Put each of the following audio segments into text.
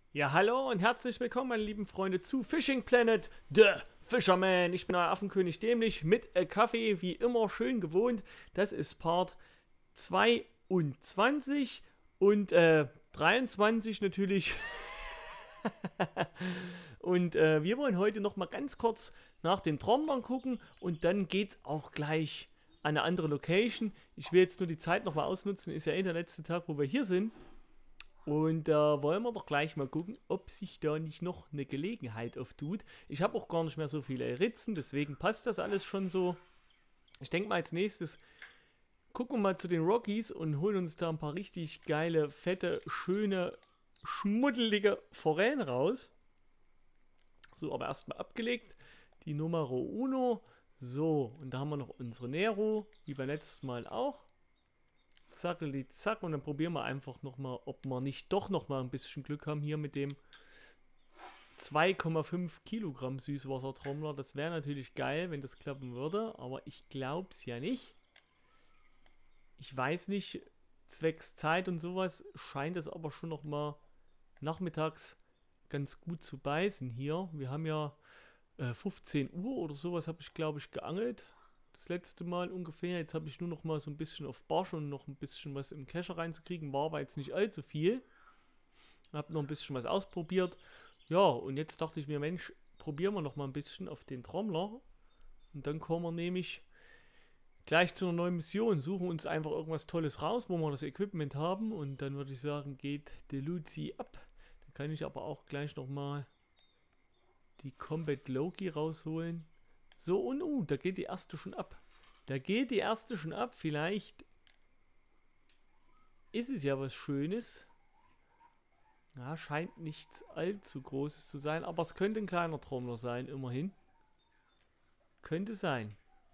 Ja, hallo und herzlich willkommen, meine lieben Freunde, zu Fishing Planet, The Fisherman. Ich bin euer Affenkönig Dämlich mit Kaffee, wie immer schön gewohnt. Das ist Part 22 und 23 natürlich. Und wir wollen heute noch mal ganz kurz nach den Trommlern gucken und dann geht's auch gleich an eine andere Location. Ich will jetzt nur die Zeit noch mal ausnutzen, ist ja der letzte Tag, wo wir hier sind. Und da wollen wir doch gleich mal gucken, ob sich da nicht noch eine Gelegenheit auftut. Ich habe auch gar nicht mehr so viele Ritzen, deswegen passt das alles schon so. Ich denke mal als nächstes gucken wir mal zu den Rockies und holen uns da ein paar richtig geile, fette, schöne, schmuddelige Forellen raus. So, aber erstmal abgelegt. Die Numero Uno. So, und da haben wir noch unsere Nero, wie beim letzten Mal auch. Zackeli, zack. Und dann probieren wir einfach nochmal, ob wir nicht doch nochmal ein bisschen Glück haben hier mit dem 2,5 Kilogramm Süßwassertrommler. Das wäre natürlich geil, wenn das klappen würde. Aber ich glaube es ja nicht. Ich weiß nicht, zwecks Zeit und sowas scheint es aber schon nochmal nachmittags ganz gut zu beißen hier. Wir haben ja 15 Uhr oder sowas habe ich, glaube ich, geangelt. Das letzte Mal ungefähr. Jetzt habe ich nur noch mal so ein bisschen auf Barsch und noch ein bisschen was im Kescher reinzukriegen. War aber jetzt nicht allzu viel. Habe noch ein bisschen was ausprobiert. Ja, und jetzt dachte ich mir, Mensch, probieren wir noch mal ein bisschen auf den Trommler. Und dann kommen wir nämlich gleich zu einer neuen Mission. Suchen uns einfach irgendwas Tolles raus, wo wir das Equipment haben. Und dann würde ich sagen, geht die Luzi ab. Dann kann ich aber auch gleich noch mal die Combat Loki rausholen. So, und da geht die erste schon ab. Da geht die erste schon ab. Vielleicht ist es ja was Schönes. Ja, scheint nichts allzu Großes zu sein, aber es könnte ein kleiner Trommler sein, immerhin. Könnte sein.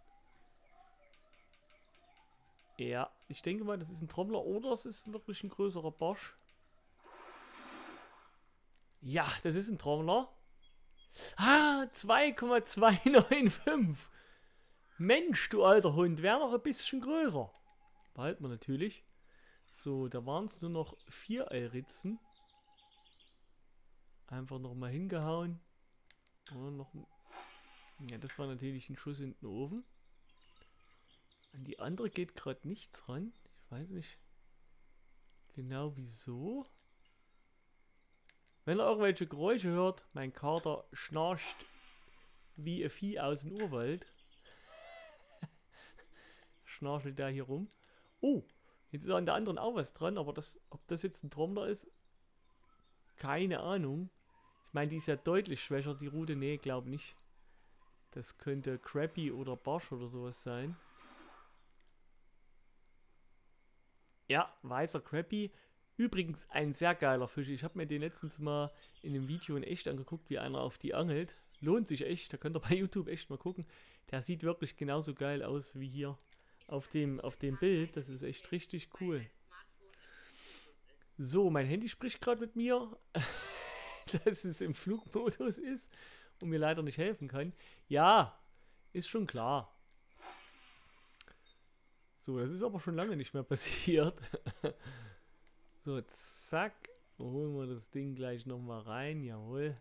Ja, ich denke mal, das ist ein Trommler oder es ist wirklich ein größerer Barsch. Ja, das ist ein Trommler. Ah, 2,295. Mensch, du alter Hund, wäre noch ein bisschen größer. Behalten wir natürlich. So, da waren es nur noch 4 Eilritzen. Einfach nochmal hingehauen. Oh, noch ein, ja, das war natürlich ein Schuss in den Ofen. An die andere geht gerade nichts ran. Ich weiß nicht genau wieso. Wenn ihr irgendwelche Geräusche hört, mein Kater schnarcht wie ein Vieh aus dem Urwald. Schnarchelt der hier rum. Oh, jetzt ist an der anderen auch was dran, aber das, ob das jetzt ein Trommler ist, keine Ahnung. Ich meine, die ist ja deutlich schwächer, die Rute. Nee, glaube nicht. Das könnte Crappy oder Barsch oder sowas sein. Ja, weißer Crappy. Übrigens ein sehr geiler Fisch. Ich habe mir den letztens mal in einem Video in echt angeguckt, wie einer auf die angelt. Lohnt sich echt. Da könnt ihr bei YouTube echt mal gucken. Der sieht wirklich genauso geil aus wie hier auf dem Bild. Das ist echt richtig cool. So, mein Handy spricht gerade mit mir, dass es im Flugmodus ist und mir leider nicht helfen kann. Ja, ist schon klar. So, das ist aber schon lange nicht mehr passiert. So, zack. Holen wir das Ding gleich nochmal rein. Jawohl.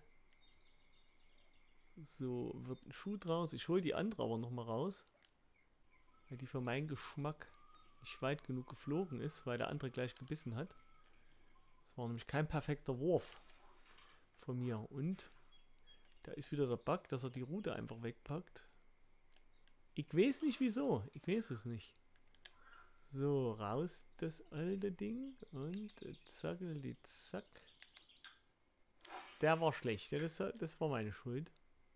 So, wird ein Schuh draus. Ich hole die andere aber nochmal raus. Weil die für meinen Geschmack nicht weit genug geflogen ist, weil der andere gleich gebissen hat. Das war nämlich kein perfekter Wurf von mir. Und da ist wieder der Bug, dass er die Rute einfach wegpackt. Ich weiß nicht wieso. Ich weiß es nicht. So, raus das alte Ding. Und zack, zack. Der war schlecht. Ja, das war meine Schuld.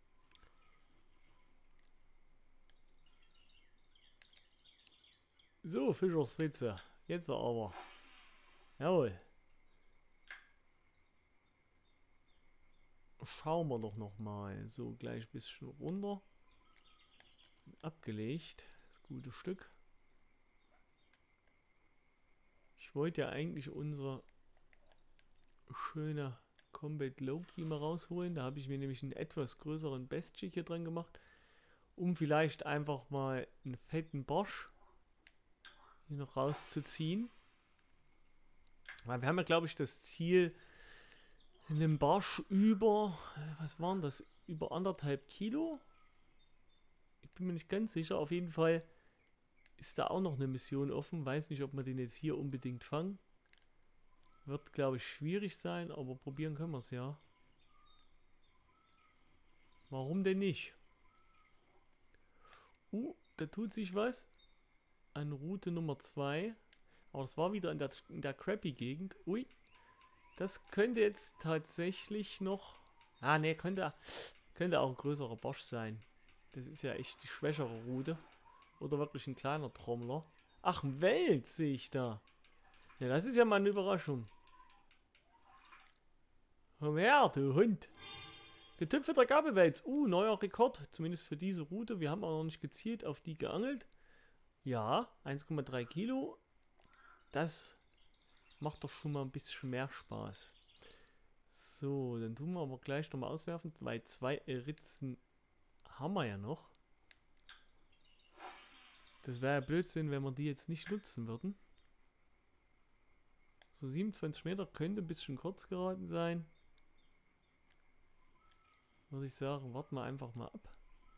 So, Fischersfritze. Jetzt aber. Jawohl. Schauen wir doch nochmal. So, gleich ein bisschen runter. Abgelegt. Das gute Stück. Ich wollte ja eigentlich unsere schöne Combat Loki mal rausholen. Da habe ich mir nämlich einen etwas größeren Bestchick hier dran gemacht. Um vielleicht einfach mal einen fetten Barsch hier noch rauszuziehen. Weil wir haben ja, glaube ich, das Ziel In dem Barsch über, was waren das? Über 1,5 Kilo? Ich bin mir nicht ganz sicher. Auf jeden Fall ist da auch noch eine Mission offen. Weiß nicht, ob wir den jetzt hier unbedingt fangen. Wird, glaube ich, schwierig sein, aber probieren können wir es ja. Warum denn nicht? Da tut sich was. An Route Nummer 2. Aber das war wieder in der Crappy-Gegend. Ui. Das könnte jetzt tatsächlich noch... Ah, ne, könnte auch ein größerer Barsch sein. Das ist ja echt die schwächere Route. Oder wirklich ein kleiner Trommler. Ach, ein Wels sehe ich da. Ja, das ist ja mal eine Überraschung. Komm her, du Hund. Getüpfelter Gabelwels. Neuer Rekord. Zumindest für diese Route. Wir haben auch noch nicht gezielt auf die geangelt. Ja, 1,3 Kilo. Das macht doch schon mal ein bisschen mehr Spaß. So, dann tun wir aber gleich nochmal auswerfen, weil 2 Ritzen haben wir ja noch. Das wäre ja Blödsinn, wenn wir die jetzt nicht nutzen würden. So, 27 Meter könnte ein bisschen kurz geraten sein. Würde ich sagen, warten wir einfach mal ab.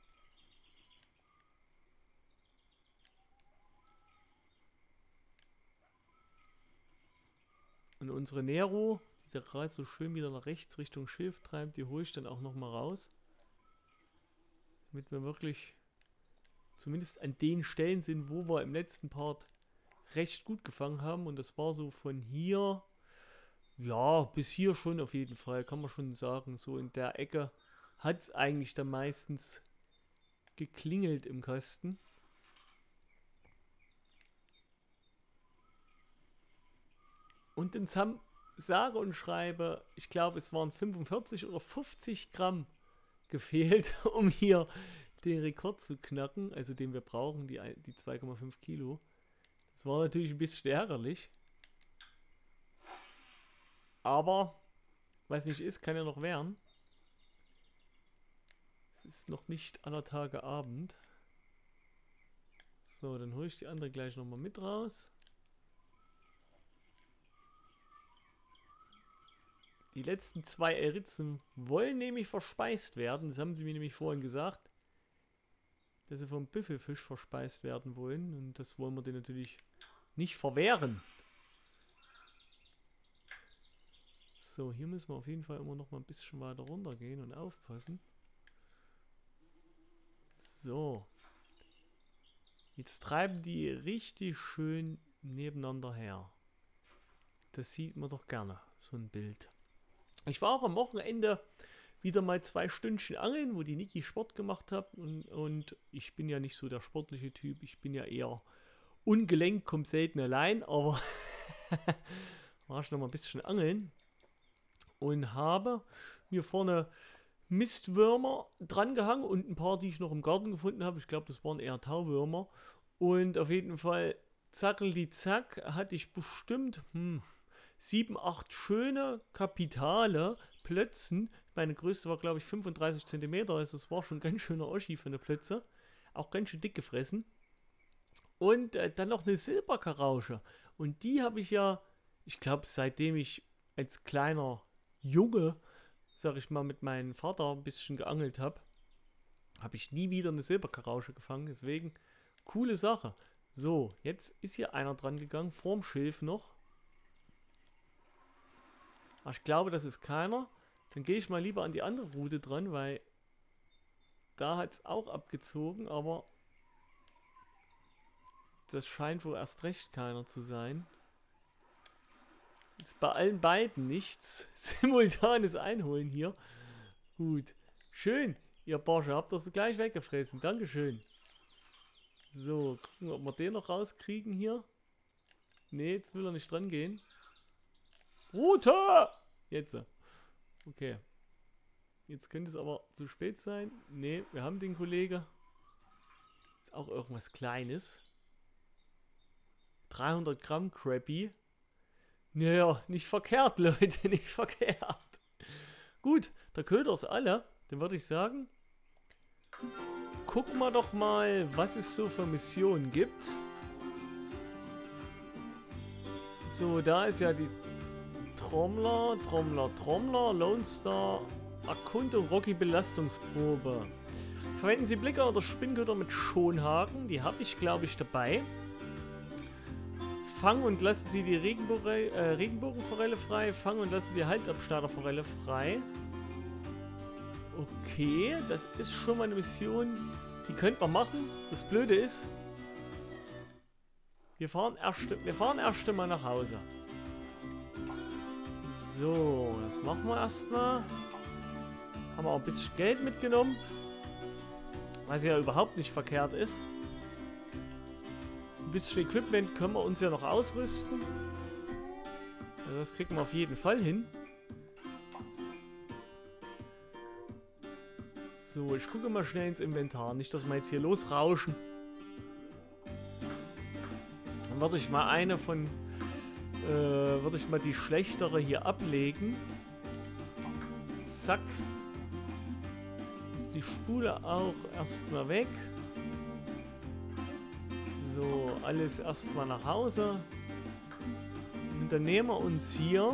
Und unsere Nero, die da gerade so schön wieder nach rechts Richtung Schilf treibt, die hole ich dann auch nochmal raus. Damit wir wirklich zumindest an den Stellen sind, wo wir im letzten Part recht gut gefangen haben. Und das war so von hier, ja, bis hier schon auf jeden Fall, kann man schon sagen. So in der Ecke hat es eigentlich dann meistens geklingelt im Kasten. Und ins sage und schreibe, ich glaube es waren 45 oder 50 Gramm gefehlt, um hier den Rekord zu knacken, also den wir brauchen, die 2,5 Kilo. Das war natürlich ein bisschen ärgerlich. Aber, was nicht ist, kann ja noch werden. Es ist noch nicht aller Tage Abend. So, dann hole ich die andere gleich nochmal mit raus. Die letzten 2 Ritzen wollen nämlich verspeist werden. Das haben sie mir nämlich vorhin gesagt. Dass sie vom Büffelfisch verspeist werden wollen. Und das wollen wir denen natürlich nicht verwehren. So, hier müssen wir auf jeden Fall immer noch mal ein bisschen weiter runter gehen und aufpassen. So. Jetzt treiben die richtig schön nebeneinander her. Das sieht man doch gerne, so ein Bild. Ich war auch am Wochenende wieder mal 2 Stündchen angeln, wo die Niki Sport gemacht hat. Und ich bin ja nicht so der sportliche Typ. Ich bin ja eher ungelenkt, komme selten allein. Aber war ich noch mal ein bisschen angeln. Und habe mir vorne Mistwürmer dran gehangen und ein paar, die ich noch im Garten gefunden habe. Ich glaube, das waren eher Tauwürmer. Und auf jeden Fall, zackel die zack, hatte ich bestimmt 7, 8 schöne Kapitale Plötzen. Meine größte war, glaube ich, 35 cm. Also das war schon ganz schöner Oschi für eine Plötze. Auch ganz schön dick gefressen. Und dann noch eine Silberkarausche. Und die habe ich ja, ich glaube, seitdem ich als kleiner Junge, sag ich mal, mit meinem Vater ein bisschen geangelt habe, habe ich nie wieder eine Silberkarausche gefangen. Deswegen, coole Sache. So, jetzt ist hier einer dran gegangen, vorm Schilf noch. Aber ich glaube, das ist keiner. Dann gehe ich mal lieber an die andere Route dran, weil da hat es auch abgezogen, aber das scheint wohl erst recht keiner zu sein. Ist bei allen beiden nichts. Simultanes Einholen hier. Gut. Schön, ihr Barsche. Habt das gleich weggefressen. Dankeschön. So, gucken wir, ob wir den noch rauskriegen hier. Ne, jetzt will er nicht dran gehen. Route! Jetzt. Okay. Jetzt könnte es aber zu spät sein. Ne, wir haben den Kollege. Ist auch irgendwas Kleines. 300 Gramm Crappy. Naja, nicht verkehrt, Leute, nicht verkehrt. Gut, der Köder ist alle. Dann würde ich sagen, gucken wir doch mal, was es so für Missionen gibt. So, da ist ja die Trommler, Trommler, Trommler, Lone Star, Erkundung, Rocky Belastungsprobe. Verwenden Sie Blicker oder Spinnköder mit Schonhaken. Die habe ich, glaube ich, dabei. Fangen und lassen Sie die Regenbogenforelle frei. Fangen und lassen Sie Halsabschneiderforelle frei. Okay, das ist schon mal eine Mission, die könnte man machen. Das Blöde ist, wir fahren erst mal nach Hause. So, das machen wir erstmal. Haben wir auch ein bisschen Geld mitgenommen. Was ja überhaupt nicht verkehrt ist. Ein bisschen Equipment können wir uns ja noch ausrüsten. Also das kriegen wir auf jeden Fall hin. So, ich gucke mal schnell ins Inventar. Nicht, dass wir jetzt hier losrauschen. Dann würde ich mal eine von... würde ich mal die schlechtere hier ablegen. Zack. Ist die Spule auch erstmal weg. So, alles erstmal nach Hause. Und dann nehmen wir uns hier...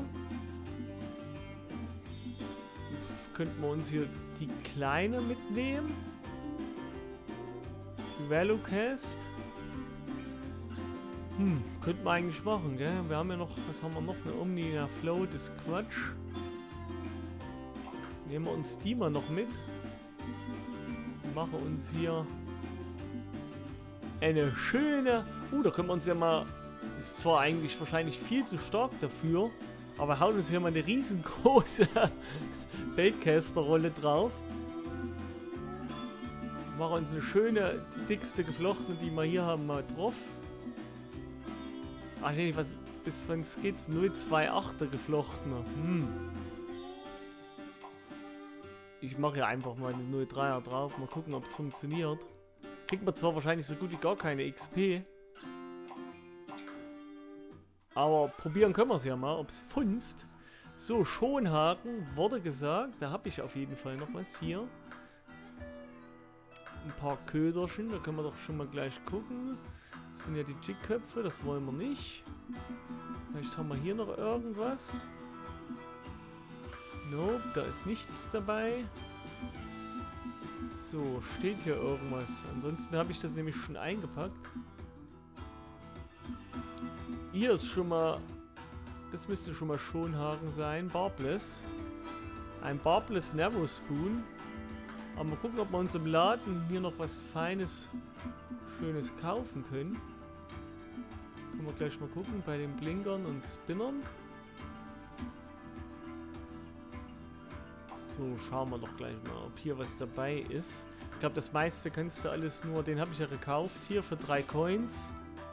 Könnten wir uns hier die kleine mitnehmen. Velocast. Könnten wir eigentlich machen, gell? Wir haben ja noch, was haben wir noch? Eine Omnia Float ist Quatsch. Nehmen wir uns die mal noch mit. Machen uns hier eine schöne... da können wir uns ja mal... Ist zwar eigentlich wahrscheinlich viel zu stark dafür, aber hauen uns hier mal eine riesengroße Baitcaster-Rolle drauf. Machen uns eine schöne, die dickste geflochtene, die wir hier haben, mal drauf. Ach nee, bis wann geht's? 0,28er geflochtene. Ich mache ja einfach mal eine 0,3er drauf. Mal gucken, ob es funktioniert. Kriegt man zwar wahrscheinlich so gut wie gar keine XP. Aber probieren können wir es ja mal, ob es funzt. So, Schonhaken, wurde gesagt. Da habe ich auf jeden Fall noch was hier. Ein paar Köderchen, da können wir doch schon mal gleich gucken. Das sind ja die Jigköpfe, das wollen wir nicht. Vielleicht haben wir hier noch irgendwas. Nope, da ist nichts dabei. So, steht hier irgendwas. Ansonsten habe ich das nämlich schon eingepackt. Hier ist schon mal... Das müsste schon mal Schonhaken sein. Barbless. Ein Barbless Narrow Spoon. Aber mal gucken, ob wir uns im Laden hier noch was Feines, Schönes kaufen können. Können wir gleich mal gucken bei den Blinkern und Spinnern. So, schauen wir doch gleich mal, ob hier was dabei ist. Ich glaube, das meiste kannst du alles nur... Den habe ich ja gekauft hier für 3 Coins.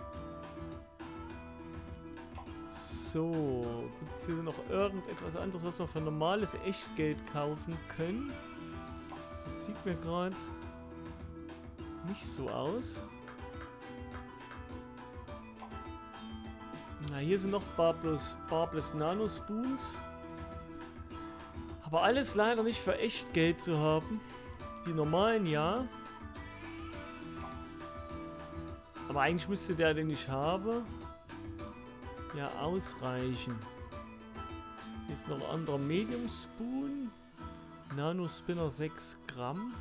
So, gibt es hier noch irgendetwas anderes, was wir für normales Echtgeld kaufen können? Das sieht mir gerade nicht so aus. Na, hier sind noch Barbless Nano Spoons. Aber alles leider nicht für Echtgeld zu haben. Die normalen ja. Aber eigentlich müsste der, den ich habe, ja ausreichen. Hier ist noch ein anderer Medium Spoon. Nano Spinner 6 Gramm.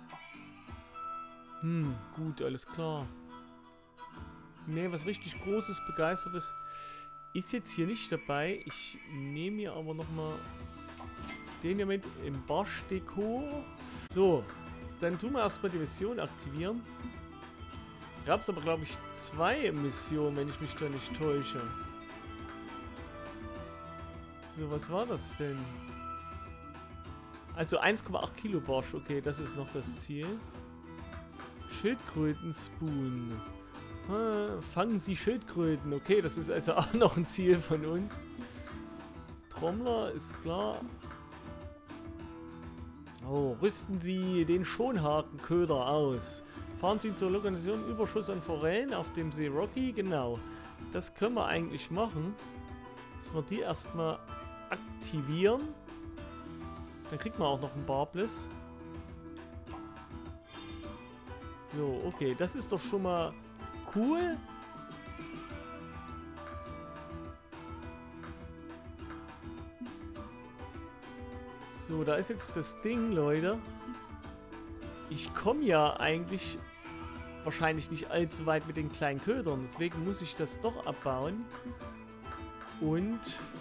Gut, alles klar. Ne, was richtig Großes, Begeistertes ist jetzt hier nicht dabei. Ich nehme hier aber nochmal den hier mit im Barsch-Dekor. So, dann tun wir erstmal die Mission aktivieren. Gab es aber, glaube ich, 2 Missionen, wenn ich mich da nicht täusche. So, was war das denn? Also 1,8 Kilo Barsch, okay, das ist noch das Ziel. Schildkröten-Spoon. Fangen Sie Schildkröten, okay, das ist also auch noch ein Ziel von uns. Trommler ist klar. Oh, rüsten Sie den Schonhakenköder aus. Fahren Sie zur Lokalisation Überschuss an Forellen auf dem See Rocky, genau. Das können wir eigentlich machen. Dass wir die erstmal aktivieren. Dann kriegt man auch noch einen Barbless. So, okay, das ist doch schon mal cool. So, da ist jetzt das Ding, Leute. Ich komme ja eigentlich wahrscheinlich nicht allzu weit mit den kleinen Ködern. Deswegen muss ich das doch abbauen. Und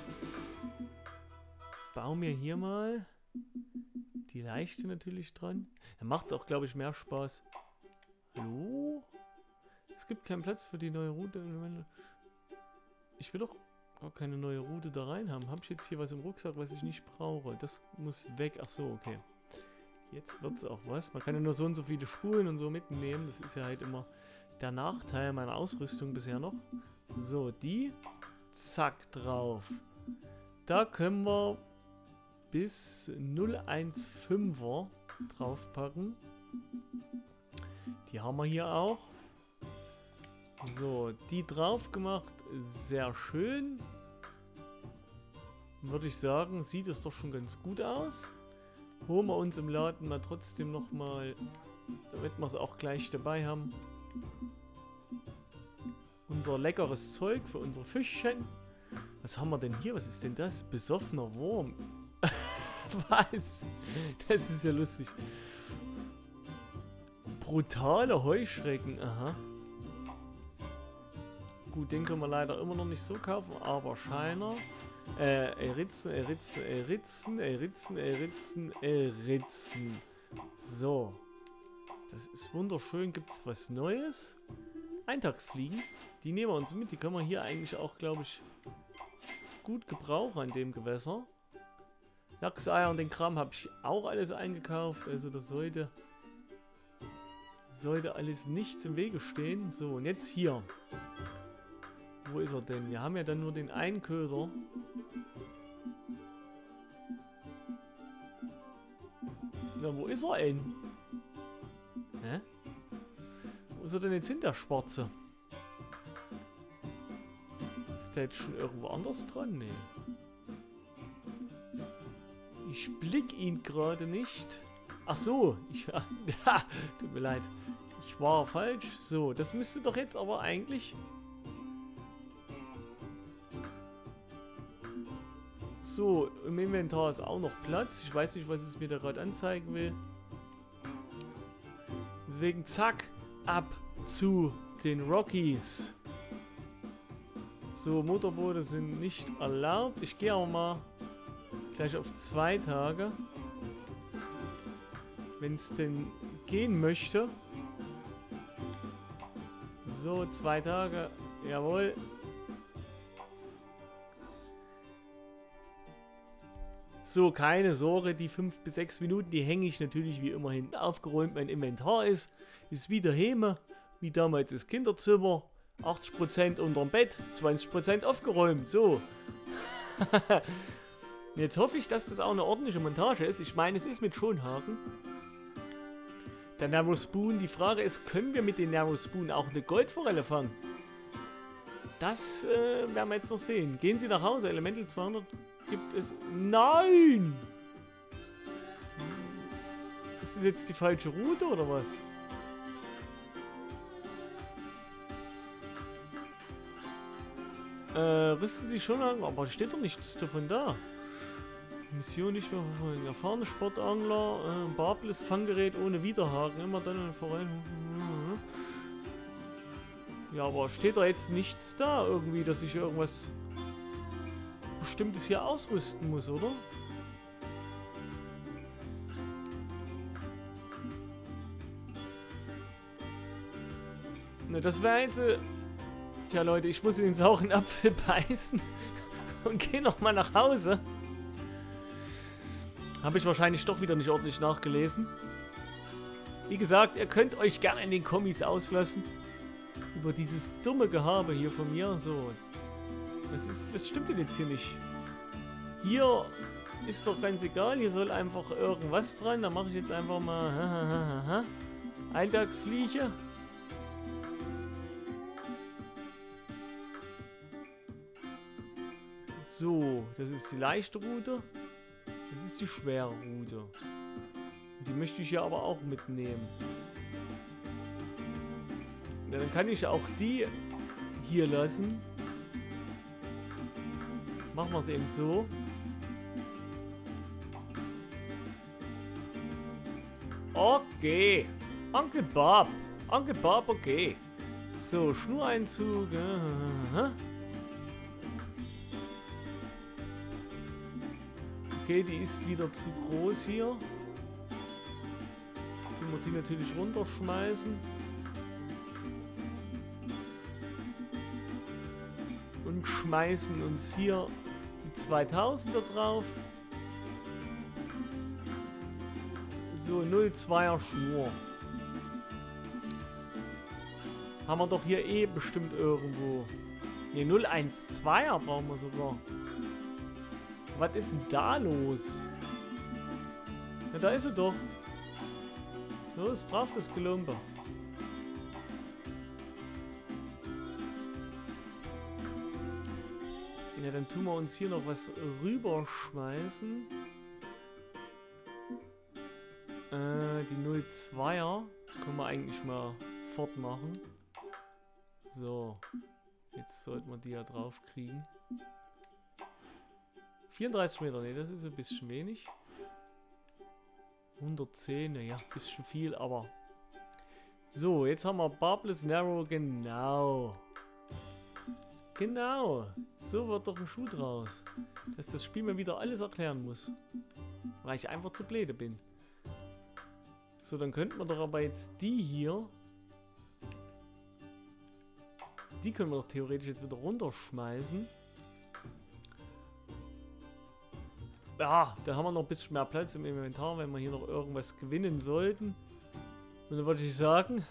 baue mir hier mal die Leichte natürlich dran. Dann macht es auch, glaube ich, mehr Spaß. Hallo? Es gibt keinen Platz für die neue Route. Ich will doch gar keine neue Route da rein haben. Habe ich jetzt hier was im Rucksack, was ich nicht brauche? Das muss weg. Ach so, okay. Jetzt wird es auch was. Man kann ja nur so und so viele Spulen und so mitnehmen. Das ist ja halt immer der Nachteil meiner Ausrüstung bisher noch. So, die. Zack, drauf. Da können wir bis 0,15er draufpacken. Die haben wir hier auch. So, die drauf gemacht. Sehr schön. Würde ich sagen, sieht es doch schon ganz gut aus. Holen wir uns im Laden mal trotzdem nochmal, damit wir es auch gleich dabei haben, unser leckeres Zeug für unsere Fischchen. Was haben wir denn hier? Was ist denn das? Besoffener Wurm. Was? Das ist ja lustig. Brutale Heuschrecken. Aha. Gut, den können wir leider immer noch nicht so kaufen, aber Scheiner. Eritzen. So. Das ist wunderschön. Gibt es was Neues? Eintagsfliegen. Die nehmen wir uns mit. Die können wir hier eigentlich auch, glaube ich, gut gebrauchen an dem Gewässer. Lachseier und den Kram habe ich auch alles eingekauft. Also das sollte alles nichts im Wege stehen. So, und jetzt hier. Wo ist er denn? Wir haben ja dann nur den einen Köder. Na, wo ist er denn? Hä? Wo ist er denn jetzt hin, der Schwarze? Ist der jetzt schon irgendwo anders dran? Nee. Ich blick ihn gerade nicht. Ach so. Ja, tut mir leid. Ich war falsch. So, das müsste doch jetzt aber eigentlich... So, im Inventar ist auch noch Platz. Ich weiß nicht, was es mir da gerade anzeigen will. Deswegen zack, ab zu den Rockies. So, Motorboote sind nicht erlaubt. Ich gehe auch mal gleich auf 2 Tage. Wenn es denn gehen möchte. So, 2 Tage. Jawohl. So, keine Sorge, die 5 bis 6 Minuten, die hänge ich natürlich wie immer hinten aufgeräumt. Mein Inventar ist wie daheim, wie damals das Kinderzimmer. 80% unterm Bett, 20% aufgeräumt. So. Jetzt hoffe ich, dass das auch eine ordentliche Montage ist. Ich meine, es ist mit Schonhaken. Der Narrow Spoon, die Frage ist, können wir mit dem Narrow Spoon auch eine Goldforelle fangen? Das werden wir jetzt noch sehen. Gehen Sie nach Hause, Elemental 200 gibt es... Nein! Ist das jetzt die falsche Route oder was? Rüsten Sie schon an, aber steht doch nichts davon da. Mission nicht mehr verfolgen. Erfahrene Sportangler, barbless Fanggerät ohne Widerhaken. Immer dann voran. Ja, aber steht da jetzt nichts da irgendwie, dass ich irgendwas Bestimmtes hier ausrüsten muss, oder? Na, das wäre jetzt... Tja, Leute, ich muss in den sauren Apfel beißen und gehe nochmal nach Hause. Habe ich wahrscheinlich doch wieder nicht ordentlich nachgelesen. Wie gesagt, ihr könnt euch gerne in den Kommis auslassen über dieses dumme Gehabe hier von mir. So, was stimmt denn jetzt hier nicht? Hier ist doch ganz egal, hier soll einfach irgendwas dran. Da mache ich jetzt einfach mal Alltagsfliege. So, das ist die leichte Route. Das ist die schwere Route. Die möchte ich ja aber auch mitnehmen. Ja, dann kann ich auch die hier lassen. Machen wir es eben so. Okay. Onkel Bob. Onkel Bob, okay. So, Schnureinzug. Okay, die ist wieder zu groß hier. Tun wir die natürlich runterschmeißen. Und schmeißen uns hier die 2000er drauf. So, 0,2er Schnur. Haben wir doch hier eh bestimmt irgendwo. Ne, 0,12er brauchen wir sogar. Was ist denn da los? Ja, da ist sie doch. Los, drauf das Gelumpe. Ja, dann tun wir uns hier noch was rüberschmeißen. Die 0,2er können wir eigentlich mal fortmachen. So. Jetzt sollten wir die ja drauf kriegen. 34 Meter, ne, das ist ein bisschen wenig. 110, ja, ein bisschen viel, aber... So, jetzt haben wir Barbless Narrow, genau. Genau. So wird doch ein Schuh draus. Dass das Spiel mir wieder alles erklären muss. Weil ich einfach zu blöde bin. So, dann könnten wir doch aber jetzt die hier... Die können wir doch theoretisch jetzt wieder runterschmeißen. Ja, da haben wir noch ein bisschen mehr Platz im Inventar, wenn wir hier noch irgendwas gewinnen sollten. Und dann würde ich sagen...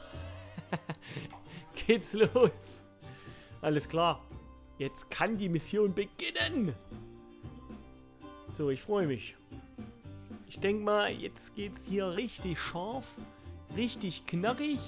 geht's los. Alles klar. Jetzt kann die Mission beginnen. So, ich freue mich. Ich denke mal, jetzt geht's hier richtig scharf. Richtig knackig.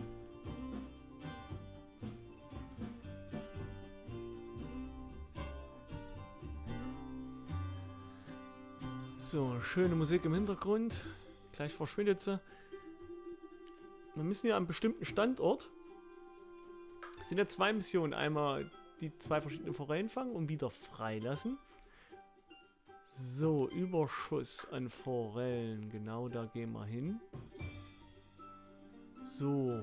So, schöne Musik im Hintergrund. Gleich verschwindet sie. Wir müssen ja an einem bestimmten Standort. Es sind ja zwei Missionen. Einmal die zwei verschiedenen Forellen fangen und wieder freilassen. So, Überschuss an Forellen. Genau, da gehen wir hin. So.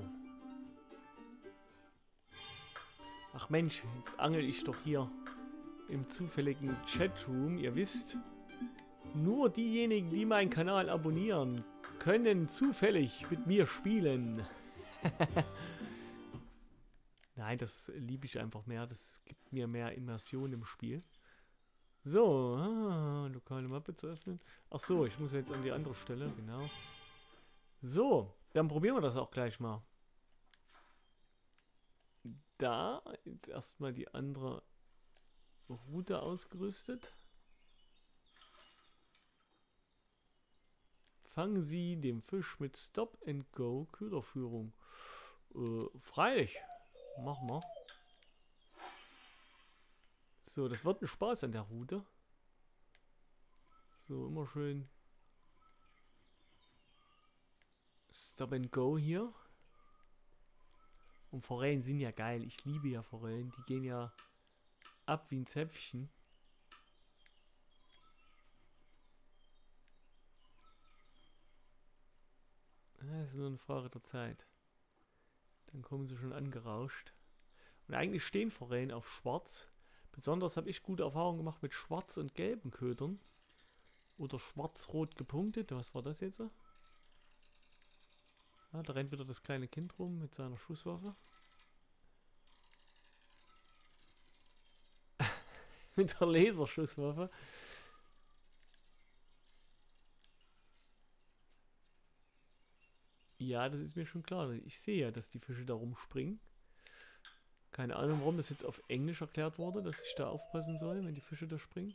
Ach Mensch, jetzt angel ich doch hier im zufälligen Chatroom. Ihr wisst, nur diejenigen, die meinen Kanal abonnieren, können zufällig mit mir spielen. Nein, das liebe ich einfach mehr. Das gibt mir mehr Immersion im Spiel. So, lokale Mappe zu öffnen. Ach so, ich muss jetzt an die andere Stelle, genau. So, dann probieren wir das auch gleich mal. Da, jetzt erstmal die andere Route ausgerüstet. Fangen Sie den Fisch mit Stop-and-Go Köderführung. Freilich. Machen wir. So, das wird ein Spaß an der Route. So, immer schön Stop-and-Go hier. Und Forellen sind ja geil. Ich liebe ja Forellen. Die gehen ja ab wie ein Zäpfchen. Das ist nur eine Frage der Zeit. Dann kommen sie schon angerauscht. Und eigentlich stehen Forellen auf schwarz. Besonders habe ich gute Erfahrungen gemacht mit schwarz und gelben Ködern. Oder schwarz-rot gepunktet. Was war das jetzt? Ah, da rennt wieder das kleine Kind rum mit seiner Schusswaffe. Mit der Laserschusswaffe. Ja, das ist mir schon klar. Ich sehe ja, dass die Fische da rumspringen. Keine Ahnung, warum das jetzt auf Englisch erklärt wurde, dass ich da aufpassen soll, wenn die Fische da springen.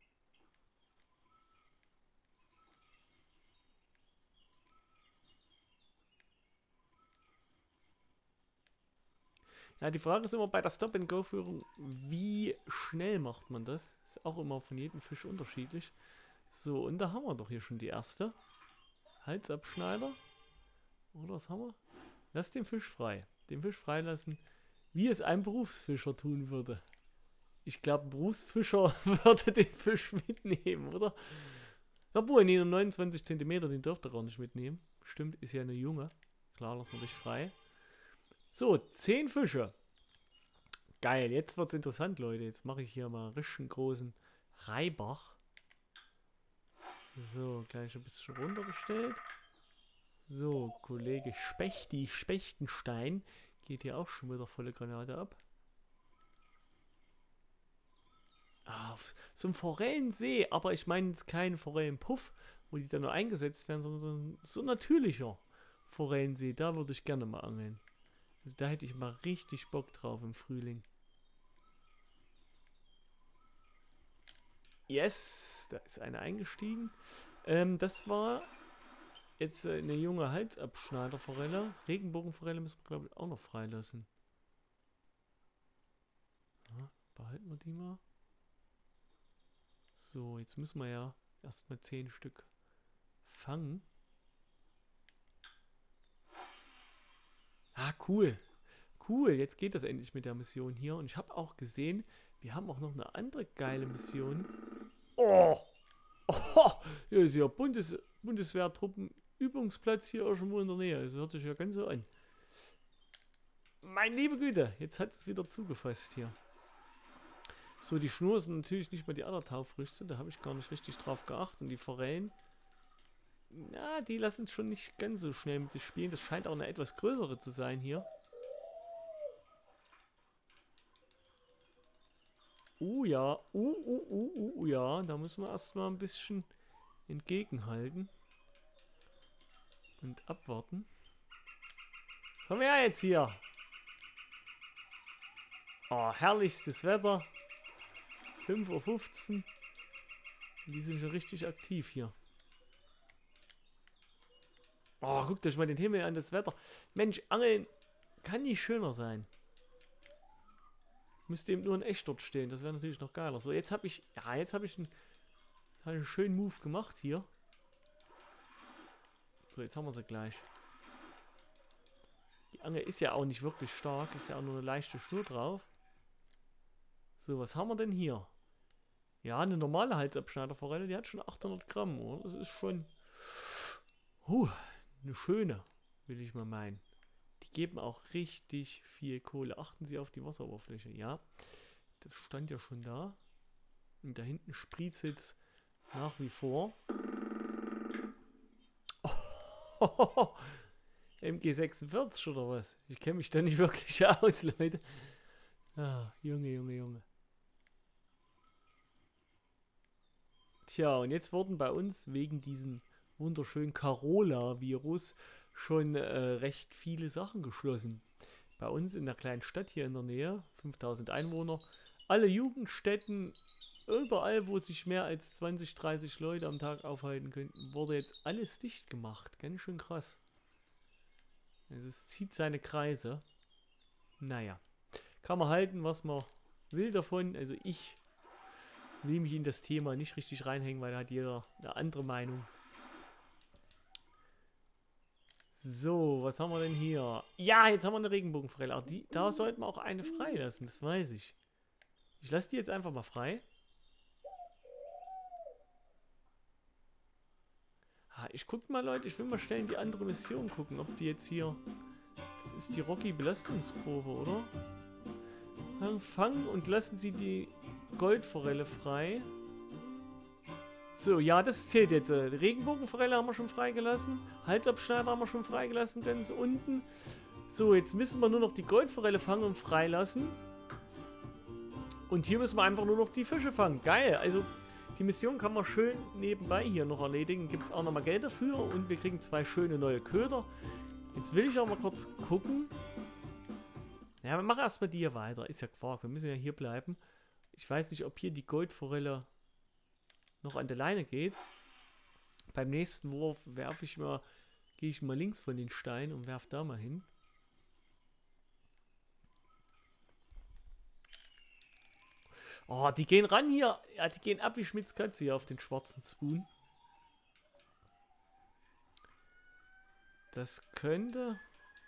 Ja, die Frage ist immer bei der Stop-and-Go-Führung, wie schnell macht man das? Ist auch immer von jedem Fisch unterschiedlich. So, und da haben wir doch hier schon die erste. Halsabschneider. Oder was haben wir? Lass den Fisch frei. Den Fisch freilassen, wie es ein Berufsfischer tun würde. Ich glaube, ein Berufsfischer würde den Fisch mitnehmen, oder? Obwohl, nee, nur 29 Zentimeter, den dürft ihr gar nicht mitnehmen. Stimmt, ist ja eine Junge. Klar, lassen wir dich frei. So, 10 Fische. Geil, jetzt wird's interessant, Leute. Jetzt mache ich hier mal richtig einen großen Reibach. So, gleich ein bisschen runtergestellt. So, Kollege Spechtenstein geht hier auch schon wieder volle Granate ab. Ah, so ein Forellensee, aber ich meine jetzt keinen Forellenpuff, wo die dann nur eingesetzt werden, sondern so ein natürlicher Forellensee. Da würde ich gerne mal angeln. Also da hätte ich mal richtig Bock drauf im Frühling. Yes, da ist eine eingestiegen. Das war jetzt eine junge Halsabschneiderforelle. Regenbogenforelle müssen wir, glaube ich, auch noch freilassen. Ja, behalten wir die mal. So, jetzt müssen wir ja erstmal 10 Stück fangen. Ah, cool. Cool, jetzt geht das endlich mit der Mission hier. Und ich habe auch gesehen, wir haben auch noch eine andere geile Mission. Oh! Oh! Hier ist ja Bundeswehrtruppenübungsplatz hier irgendwo in der Nähe. Das hört sich ja ganz so an. Meine liebe Güte, jetzt hat es wieder zugefasst hier. So, die Schnur ist natürlich nicht mehr die allertaufrischste. Da habe ich gar nicht richtig drauf geachtet. Und die Forellen, na, die lassen es schon nicht ganz so schnell mit sich spielen. Das scheint auch eine etwas größere zu sein hier. Ja. Ja. Da müssen wir erstmal ein bisschen entgegenhalten. Und abwarten. Komm her jetzt hier. Oh, herrlichstes Wetter. 5:15 Uhr. Die sind schon richtig aktiv hier. Oh, guckt euch mal den Himmel an, das Wetter. Mensch, Angeln kann nicht schöner sein. Müsste eben nur ein Echt dort stehen. Das wäre natürlich noch geiler. So, jetzt habe ich... Ja, jetzt habe ich einen schönen Move gemacht hier. So, jetzt haben wir sie gleich. Die Angel ist ja auch nicht wirklich stark. Ist ja auch nur eine leichte Schnur drauf. So, was haben wir denn hier? Ja, eine normale Halsabschneiderforelle, die hat schon 800 Gramm. Oder? Das ist schon... eine schöne, will ich mal meinen. Die geben auch richtig viel Kohle. Achten Sie auf die Wasseroberfläche. Ja, das stand ja schon da. Und da hinten spritzelt es nach wie vor. Oh, MG46 oder was? Ich kenne mich da nicht wirklich aus, Leute. Ah, Junge. Tja, und jetzt wurden bei uns wegen diesem wunderschönen Carola-Virus schon recht viele Sachen geschlossen. Bei uns in der kleinen Stadt hier in der Nähe, 5000 Einwohner, alle Jugendstätten, überall, wo sich mehr als 20, 30 Leute am Tag aufhalten könnten, wurde jetzt alles dicht gemacht. Ganz schön krass. Also es zieht seine Kreise. Naja, kann man halten, was man will davon. Also ich will mich in das Thema nicht richtig reinhängen, weil da hat jeder eine andere Meinung. So, was haben wir denn hier? Ja, jetzt haben wir eine Regenbogenforelle. Da sollten wir auch eine freilassen, das weiß ich. Ich lasse die jetzt einfach mal frei. Ich guck mal, Leute, ich will mal schnell in die andere Mission gucken, ob die jetzt hier... Das ist die Rocky-Belastungskurve, oder? Fangen und lassen Sie die Goldforelle frei. So, ja, das zählt jetzt. Die Regenbogenforelle haben wir schon freigelassen. Halsabschneider haben wir schon freigelassen, ganz unten. So, jetzt müssen wir nur noch die Goldforelle fangen und freilassen. Und hier müssen wir einfach nur noch die Fische fangen. Geil, also die Mission kann man schön nebenbei hier noch erledigen. Gibt es auch nochmal Geld dafür und wir kriegen 2 schöne neue Köder. Jetzt will ich auch mal kurz gucken. Ja, wir machen erstmal die hier weiter. Ist ja Quark, wir müssen ja hier bleiben. Ich weiß nicht, ob hier die Goldforelle noch an der Leine geht. Beim nächsten Wurf gehe ich mal links von den Steinen und werfe da mal hin. Oh, die gehen ran hier. Ja, die gehen ab wie Schmitz Katze hier auf den schwarzen Spoon. Das könnte...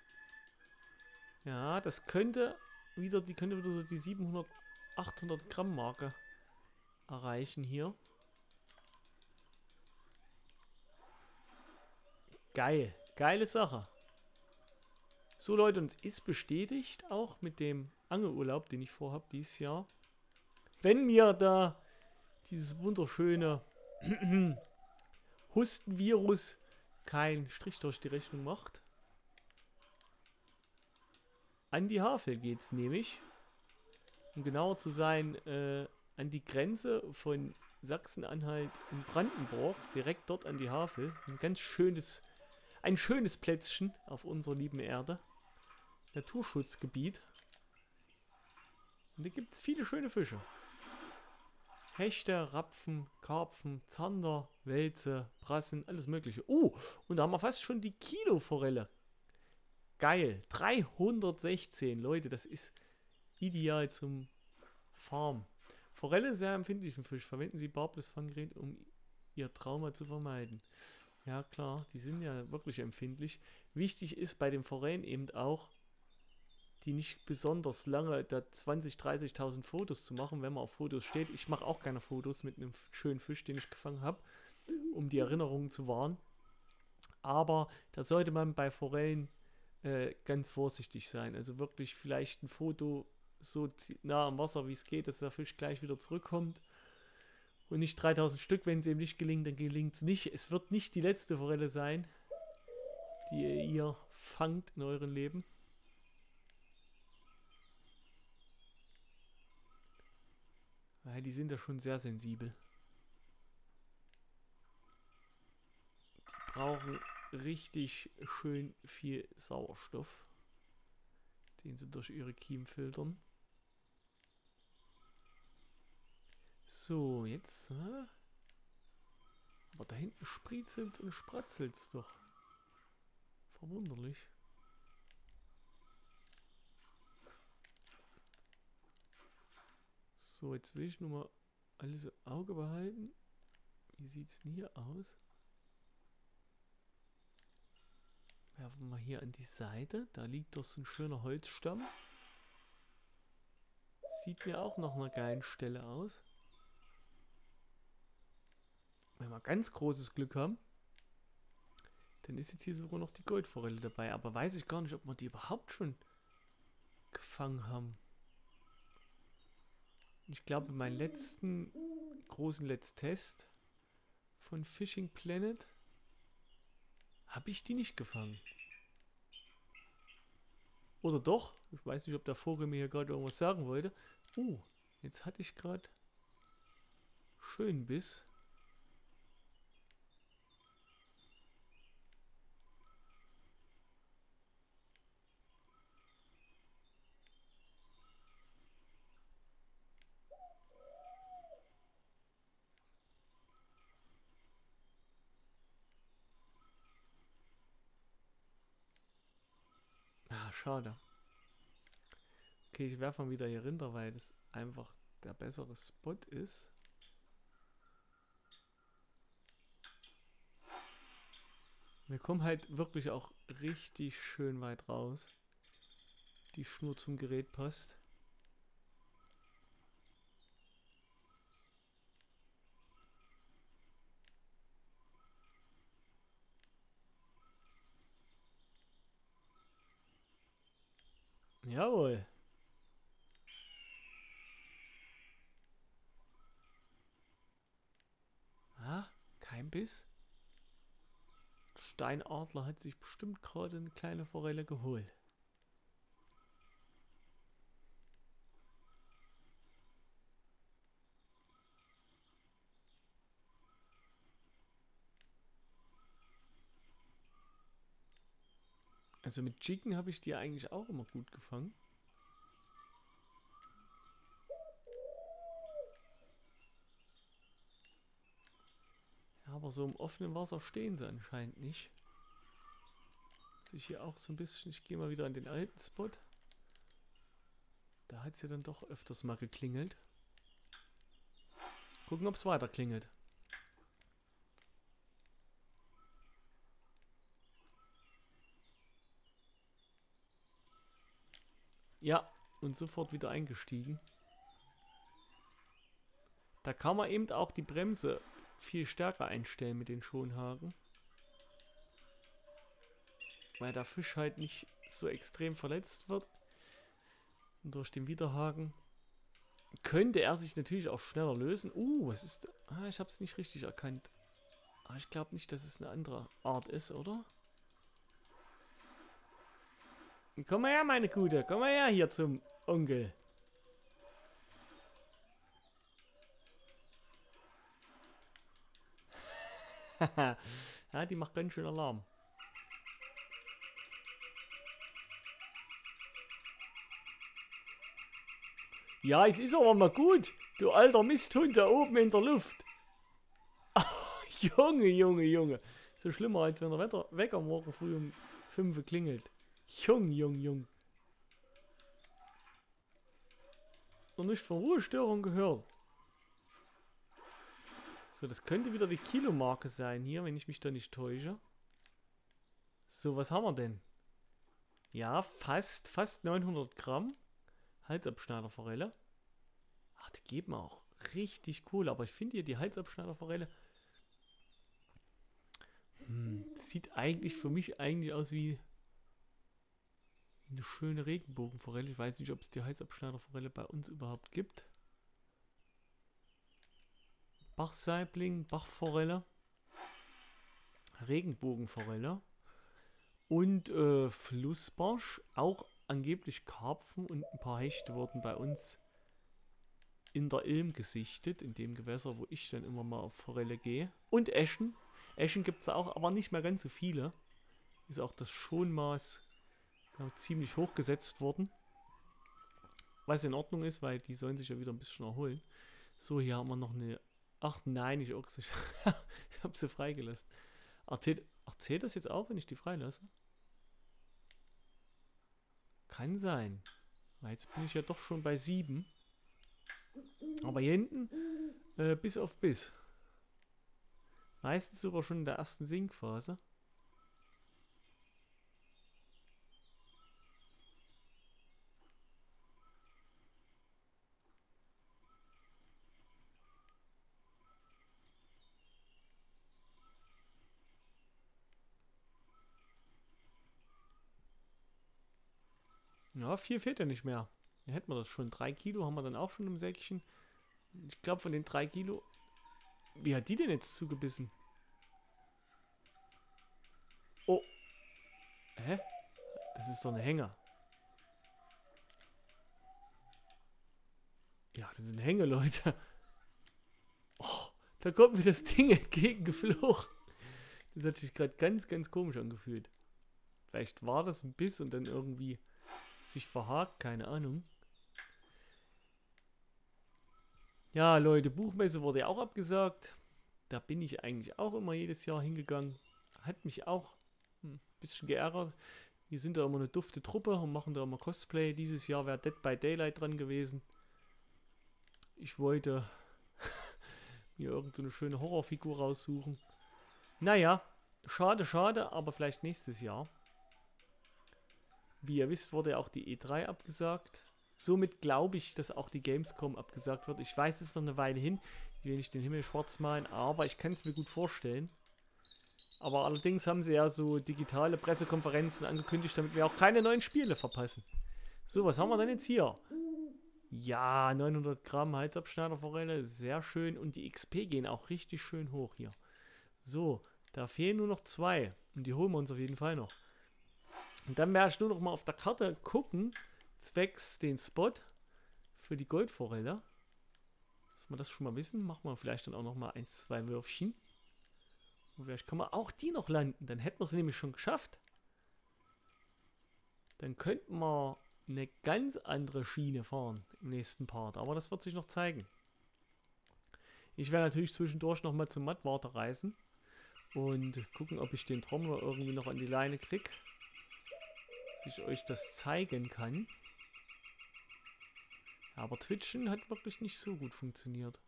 Ja, das könnte wieder... Die könnte wieder so die 700, 800 Gramm Marke erreichen hier. Geil. Geile Sache. So Leute, und es ist bestätigt auch mit dem Angelurlaub, den ich vorhabe dieses Jahr. Wenn mir da dieses wunderschöne Hustenvirus keinen Strich durch die Rechnung macht. An die Havel geht's nämlich. Um genauer zu sein, an die Grenze von Sachsen-Anhalt und Brandenburg. Direkt dort an die Havel. Ein schönes Plätzchen auf unserer lieben Erde. Naturschutzgebiet. Und da gibt es viele schöne Fische. Hechte, Rapfen, Karpfen, Zander, Welse, Brassen, alles mögliche. Oh, und da haben wir fast schon die Kiloforelle. Geil. 316, Leute, das ist ideal zum Farm. Forelle, sehr empfindlichen Fisch. Verwenden Sie barbless Fanggerät, um Ihr Trauma zu vermeiden. Ja klar, die sind ja wirklich empfindlich. Wichtig ist bei den Forellen eben auch, die nicht besonders lange da 20.000, 30.000 Fotos zu machen, wenn man auf Fotos steht. Ich mache auch keine Fotos mit einem schönen Fisch, den ich gefangen habe, um die Erinnerungen zu wahren. Aber da sollte man bei Forellen ganz vorsichtig sein. Also wirklich vielleicht ein Foto so nah am Wasser, wie es geht, dass der Fisch gleich wieder zurückkommt. Und nicht 3000 Stück, wenn es ihm nicht gelingt, dann gelingt es nicht. Es wird nicht die letzte Forelle sein, die ihr fangt in eurem Leben. Weil die sind ja schon sehr sensibel. Die brauchen richtig schön viel Sauerstoff, den sie durch ihre Kiemen filtern. So, jetzt. Aber da hinten spritzelt's und spratzelt's doch. Verwunderlich. So, jetzt will ich nur mal alles im Auge behalten. Wie sieht's denn hier aus? Werfen wir mal hier an die Seite. Da liegt doch so ein schöner Holzstamm. Sieht mir auch nach einer geilen Stelle aus. Wenn wir ganz großes Glück haben, dann ist jetzt hier sogar noch die Goldforelle dabei. Aber weiß ich gar nicht, ob wir die überhaupt schon gefangen haben. Ich glaube, meinen letzten großen Let's Test von Fishing Planet habe ich die nicht gefangen. Oder doch? Ich weiß nicht, ob der Vogel mir hier gerade irgendwas sagen wollte. Jetzt hatte ich gerade schön Biss. Ah, schade. Okay, ich werfe mal wieder hier runter, weil das einfach der bessere Spot ist. Wir kommen halt wirklich auch richtig schön weit raus. Die Schnur zum Gerät passt. Jawohl. Ah, kein Biss. Steinadler hat sich bestimmt gerade eine kleine Forelle geholt. Also mit Chicken habe ich die eigentlich auch immer gut gefangen. Ja, aber so im offenen Wasser stehen sie anscheinend nicht. Sich hier auch so ein bisschen, ich gehe mal wieder an den alten Spot. Da hat es ja dann doch öfters mal geklingelt. Gucken, ob es weiter klingelt. Ja, und sofort wieder eingestiegen. Da kann man eben auch die Bremse viel stärker einstellen mit den Schonhaken. weil der Fisch halt nicht so extrem verletzt wird. Und durch den Widerhaken könnte er sich natürlich auch schneller lösen. Was ist... Ah, ich habe es nicht richtig erkannt. Aber ich glaube nicht, dass es eine andere Art ist, oder? Komm mal her, meine Gute. Komm mal her hier zum Onkel. Ja, die macht ganz schön Alarm. Ja, jetzt ist aber mal gut. Du alter Misthund da oben in der Luft. Junge, Junge, Junge. So schlimmer, als wenn der Wecker morgen früh um 5 Uhr klingelt. Jung. Noch nicht von Ruhestörung gehört. So, das könnte wieder die Kilomarke sein hier, wenn ich mich da nicht täusche. So, was haben wir denn? Ja, fast 900 Gramm. Halsabschneiderforelle. Ach, die geben auch richtig cool. Aber ich finde hier die Halsabschneiderforelle... sieht eigentlich für mich eigentlich aus wie eine schöne Regenbogenforelle. Ich weiß nicht, ob es die Halsabschneiderforelle bei uns überhaupt gibt. Bachsaibling, Bachforelle, Regenbogenforelle und Flussbarsch. Auch angeblich Karpfen und ein paar Hechte wurden bei uns in der Ilm gesichtet, in dem Gewässer, wo ich dann immer mal auf Forelle gehe. Und Äschen. Äschen gibt es auch, aber nicht mehr ganz so viele. Ist auch das Schonmaß ziemlich hoch gesetzt worden. Was in Ordnung ist, weil die sollen sich ja wieder ein bisschen erholen. So, hier haben wir noch eine... Ach nein, ich Ochse. Ich habe sie freigelassen. Erzählt das jetzt auch, wenn ich die freilasse? Kann sein. Weil jetzt bin ich ja doch schon bei 7. Aber hier hinten bis auf bis. Meistens sogar schon in der ersten Sinkphase. Ja, 4 fehlt ja nicht mehr. Dann hätten wir das schon. 3 Kilo haben wir dann auch schon im Säckchen. Ich glaube, von den 3 Kilo... Wie hat die denn jetzt zugebissen? Oh. Hä? Das ist doch eine Hänger. Ja, das sind Hänge, Leute. Oh, da kommt mir das Ding entgegengeflogen. Das hat sich gerade ganz komisch angefühlt. Vielleicht war das ein Biss und dann irgendwie sich verhakt, keine Ahnung. Ja, Leute, Buchmesse wurde ja auch abgesagt. Da bin ich eigentlich auch immer jedes Jahr hingegangen. Hat mich auch ein bisschen geärgert. Wir sind da immer eine dufte Truppe und machen da immer Cosplay. Dieses Jahr wäre Dead by Daylight dran gewesen. Ich wollte mir irgendeine schöne Horrorfigur raussuchen. Naja, schade, aber vielleicht nächstes Jahr. Wie ihr wisst, wurde ja auch die E3 abgesagt. Somit glaube ich, dass auch die Gamescom abgesagt wird. Ich weiß, es ist noch eine Weile hin. Ich will nicht den Himmel schwarz malen, aber ich kann es mir gut vorstellen. Aber allerdings haben sie ja so digitale Pressekonferenzen angekündigt, damit wir auch keine neuen Spiele verpassen. So, was haben wir denn jetzt hier? Ja, 900 Gramm Halsabschneiderforelle, sehr schön. Und die XP gehen auch richtig schön hoch hier. So, da fehlen nur noch 2. Und die holen wir uns auf jeden Fall noch. Und dann werde ich nur noch mal auf der Karte gucken, zwecks den Spot für die Goldforelle. Dass wir das schon mal wissen, machen wir vielleicht dann auch noch mal 1, 2 Würfchen. Und vielleicht können wir auch die noch landen. Dann hätten wir sie nämlich schon geschafft. Dann könnten wir eine ganz andere Schiene fahren im nächsten Part. Aber das wird sich noch zeigen. Ich werde natürlich zwischendurch noch mal zum Mattwarter reisen. Und gucken, ob ich den Trommler irgendwie noch an die Leine kriege. Dass ich euch das zeigen kann. Aber Twitchen hat wirklich nicht so gut funktioniert.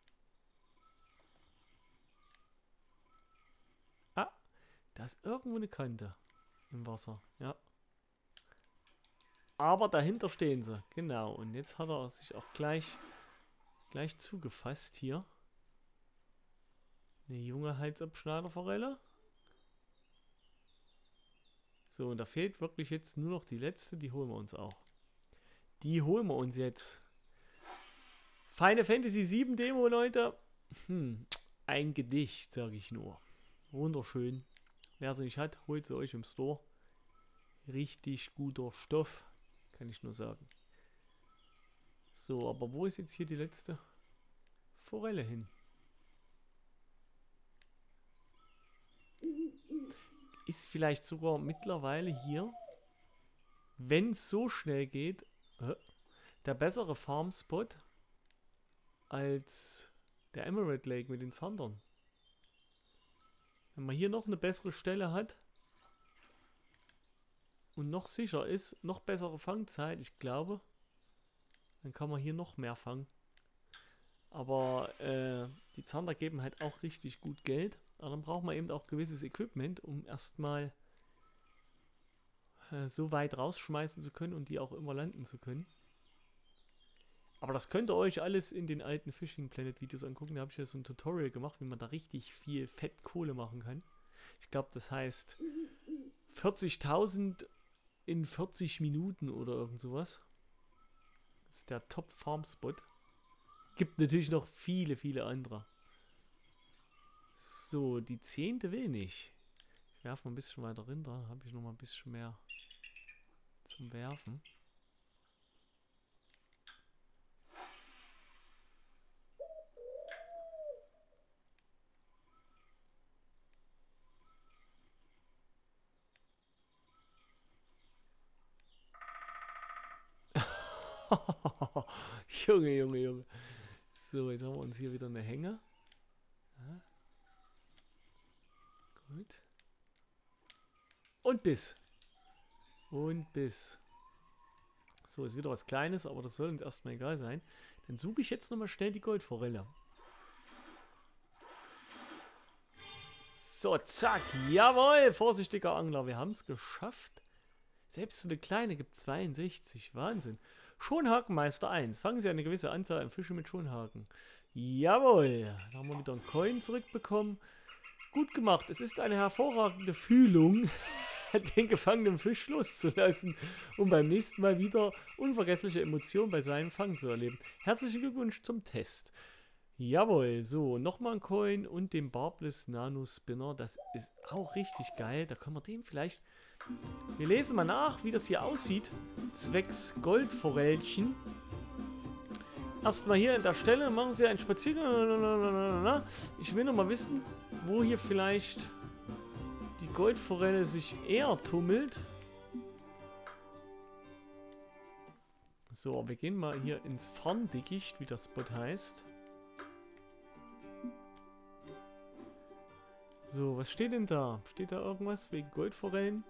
Ah, da ist irgendwo eine Kante im Wasser. Ja. Aber dahinter stehen sie. Genau. Und jetzt hat er sich auch gleich zugefasst hier. Eine junge Halsabschneiderforelle. So, und da fehlt wirklich jetzt nur noch die letzte, die holen wir uns auch. Die holen wir uns jetzt. Final Fantasy 7 Demo, Leute. Ein Gedicht, sage ich nur. Wunderschön. Wer sie nicht hat, holt sie euch im Store. Richtig guter Stoff, kann ich nur sagen. So, aber wo ist jetzt hier die letzte Forelle hin? Ist vielleicht sogar mittlerweile hier, wenn es so schnell geht, der bessere Farmspot als der Emerald Lake mit den Zandern. Wenn man hier noch eine bessere Stelle hat und noch sicher ist, noch bessere Fangzeit, ich glaube, dann kann man hier noch mehr fangen. Aber die Zander geben halt auch richtig gut Geld. Aber dann braucht man eben auch gewisses Equipment, um erstmal so weit rausschmeißen zu können und die auch immer landen zu können. Aber das könnt ihr euch alles in den alten Fishing Planet Videos angucken. Da habe ich ja so ein Tutorial gemacht, wie man da richtig viel Fettkohle machen kann. Ich glaube, das heißt 40.000 in 40 Minuten oder irgend sowas. Das ist der Top Farm Spot. Gibt natürlich noch viele, viele andere. So, die 10. will nicht. Ich werfe mal ein bisschen weiter runter. Habe ich noch mal ein bisschen mehr zum Werfen. Junge, Junge, Junge. So, jetzt haben wir uns hier wieder eine Hänge. Ja. Gut. Und Biss. Und Biss. So, ist wieder was Kleines, aber das soll uns erstmal egal sein. Dann suche ich jetzt nochmal schnell die Goldforelle. So, zack. Jawohl, vorsichtiger Angler. Wir haben es geschafft. Selbst so eine kleine gibt 62. Wahnsinn. Schonhakenmeister 1. Fangen Sie eine gewisse Anzahl an Fische mit Schonhaken. Jawohl. Da haben wir wieder einen Coin zurückbekommen. Gut gemacht. Es ist eine hervorragende Fühlung, den gefangenen Fisch loszulassen, um beim nächsten Mal wieder unvergessliche Emotionen bei seinem Fang zu erleben. Herzlichen Glückwunsch zum Test. Jawohl, so, nochmal ein Coin und den Barbless Nano Spinner. Das ist auch richtig geil. Da können wir den vielleicht... Wir lesen mal nach, wie das hier aussieht. Zwecks Goldforellchen. Erstmal hier an der Stelle machen Sie einen Spaziergang. Ich will noch mal wissen, wo hier vielleicht die Goldforelle sich eher tummelt. So, wir gehen mal hier ins Farndickicht, wie das Spot heißt. So, was steht denn da? Steht da irgendwas wegen Goldforellen?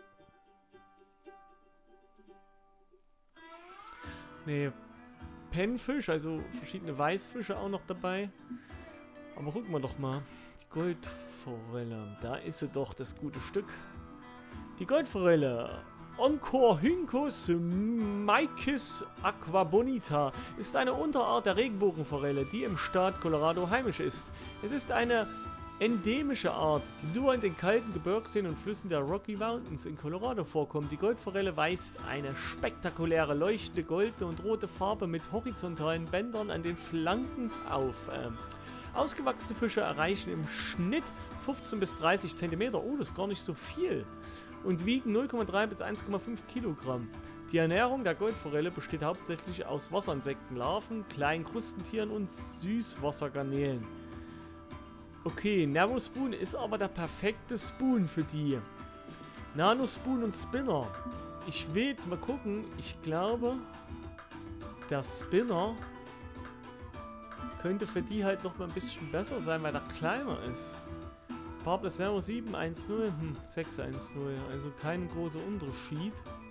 Nee, Pennfisch, also verschiedene Weißfische auch noch dabei. Aber gucken wir doch mal. Die Goldforelle, da ist sie doch, das gute Stück. Die Goldforelle, Oncorhynchus maicus aquabonita, ist eine Unterart der Regenbogenforelle, die im Staat Colorado heimisch ist. Es ist eine endemische Art, die nur in den kalten Gebirgsseen und Flüssen der Rocky Mountains in Colorado vorkommt. Die Goldforelle weist eine spektakuläre, leuchtende goldene und rote Farbe mit horizontalen Bändern an den Flanken auf. Ausgewachsene Fische erreichen im Schnitt 15 bis 30 cm. Oh, das ist gar nicht so viel. Und wiegen 0,3 bis 1,5 Kilogramm. Die Ernährung der Goldforelle besteht hauptsächlich aus Wasserinsekten, Larven, kleinen Krustentieren und Süßwassergarnelen. Okay, Nano Spoon ist aber der perfekte Spoon für die. Nano Spoon und Spinner. Ich will jetzt mal gucken. Ich glaube, der Spinner könnte für die halt noch mal ein bisschen besser sein, weil er kleiner ist. Barbless Nano 710, 610. Also kein großer Unterschied.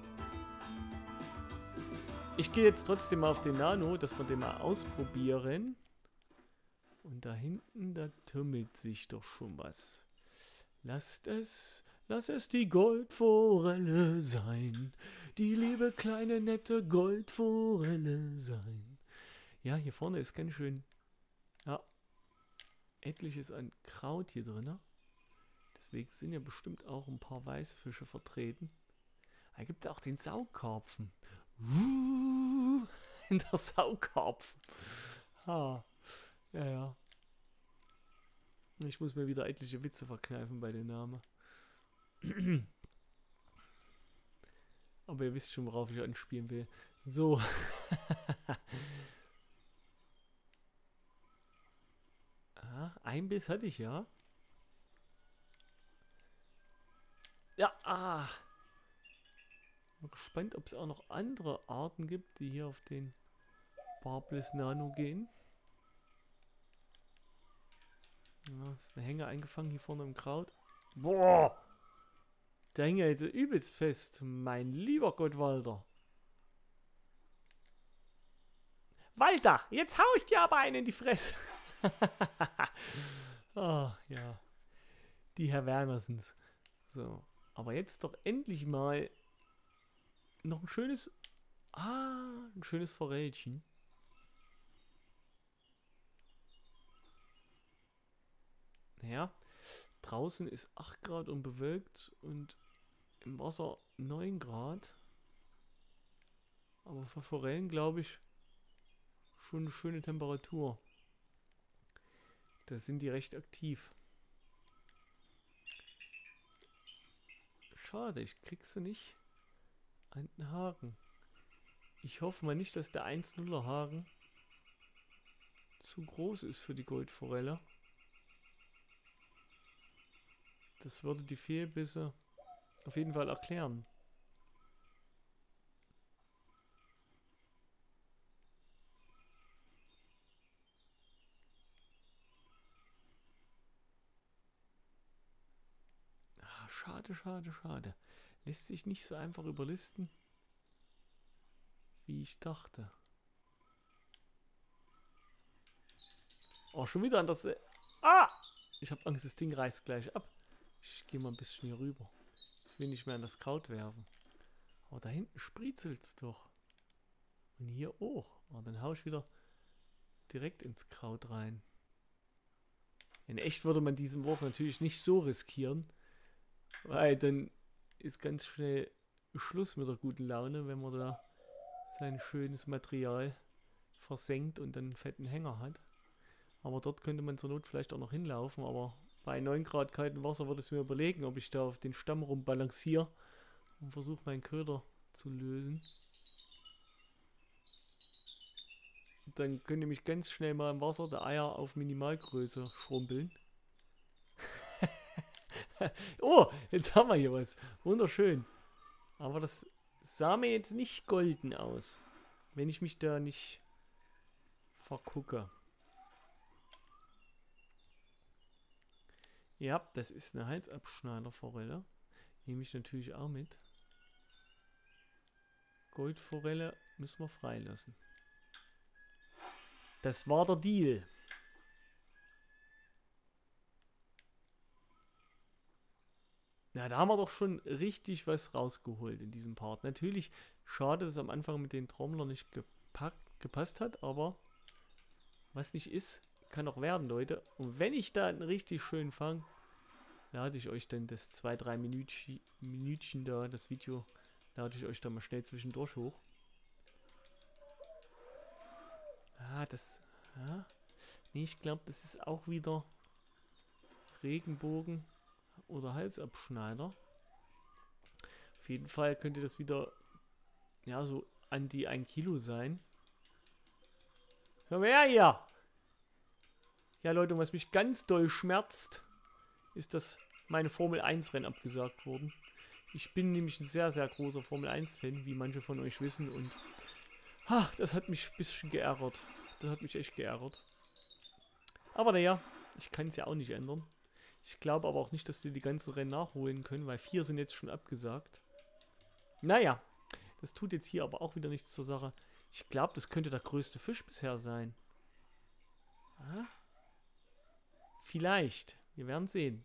Ich gehe jetzt trotzdem mal auf den Nano, dass wir den mal ausprobieren. Und da hinten, da tummelt sich doch schon was. Lass es die Goldforelle sein. Die liebe kleine nette Goldforelle sein. Ja, hier vorne ist ganz schön, ja, etliches an Kraut hier drin. Deswegen sind ja bestimmt auch ein paar Weißfische vertreten. Da gibt es auch den Saukarpfen. In der Saukarpfen. Ha. Ja, ja. Ich muss mir wieder etliche Witze verkneifen bei den Namen. Aber ihr wisst schon, worauf ich anspielen will. So. Ein Biss hatte ich ja. Ja, Bin gespannt, ob es auch noch andere Arten gibt, die hier auf den Barbless Nano gehen. Ja, ist eine Hänge eingefangen hier vorne im Kraut. Boah! Der hängt ja jetzt übelst fest. Mein lieber Gott, Walter. Walter, jetzt hau ich dir aber einen in die Fresse. Oh, ja. Die Herr Wernersens. So. Aber jetzt doch endlich mal noch ein schönes... ein schönes Forellchen. Ja. Draußen ist 8 Grad und bewölkt und im Wasser 9 Grad. Aber für Forellen, glaube ich, schon eine schöne Temperatur. Da sind die recht aktiv. Schade, ich krieg sie nicht an den Haken. Ich hoffe mal nicht, dass der 1,0er Haken zu groß ist für die Goldforelle. Das würde die Fehlbisse auf jeden Fall erklären. Schade, schade, schade. Lässt sich nicht so einfach überlisten, wie ich dachte. Oh, schon wieder an das... Ich habe Angst, das Ding reißt gleich ab. Ich gehe mal ein bisschen hier rüber. Ich will nicht mehr an das Kraut werfen. Aber da hinten spritzelt es doch. Und hier auch. Oh, dann haue ich wieder direkt ins Kraut rein. In echt würde man diesen Wurf natürlich nicht so riskieren. Weil dann ist ganz schnell Schluss mit der guten Laune, wenn man da sein schönes Material versenkt und dann einen fetten Hänger hat. Aber dort könnte man zur Not vielleicht auch noch hinlaufen, aber bei 9 Grad kaltem Wasser würde ich mir überlegen, ob ich da auf den Stamm rumbalanciere und versuche meinen Köder zu lösen. Dann könnte mich ganz schnell mal im Wasser der Eier auf Minimalgröße schrumpeln. Oh, jetzt haben wir hier was. Wunderschön. Aber das sah mir jetzt nicht golden aus. Wenn ich mich da nicht vergucke. Ja, das ist eine Halsabschneiderforelle. Nehme ich natürlich auch mit. Goldforelle müssen wir freilassen. Das war der Deal. Na, da haben wir doch schon richtig was rausgeholt in diesem Part. Natürlich schade, dass es am Anfang mit den Trommlern nicht gepasst hat, aber was nicht ist, kann auch werden, Leute. Und wenn ich da einen richtig schönen Fang, lade ich euch dann das 2-3 Minütchen da, das Video, lade ich euch da mal schnell zwischendurch hoch. Nee, ich glaube, das ist auch wieder Regenbogen oder Halsabschneider. Auf jeden Fall könnte das wieder, ja, so an die 1 Kilo sein. Komm her hier! Ja, Leute, was mich ganz doll schmerzt, ist, dass meine Formel 1 Rennen abgesagt wurden. Ich bin nämlich ein sehr, sehr großer Formel 1 Fan, wie manche von euch wissen, und das hat mich ein bisschen geärgert. Das hat mich echt geärgert. Aber naja, ich kann es ja auch nicht ändern. Ich glaube aber auch nicht, dass die ganzen Rennen nachholen können, weil 4 sind jetzt schon abgesagt. Naja, das tut jetzt hier aber auch wieder nichts zur Sache. Ich glaube, das könnte der größte Fisch bisher sein. Vielleicht. Wir werden sehen.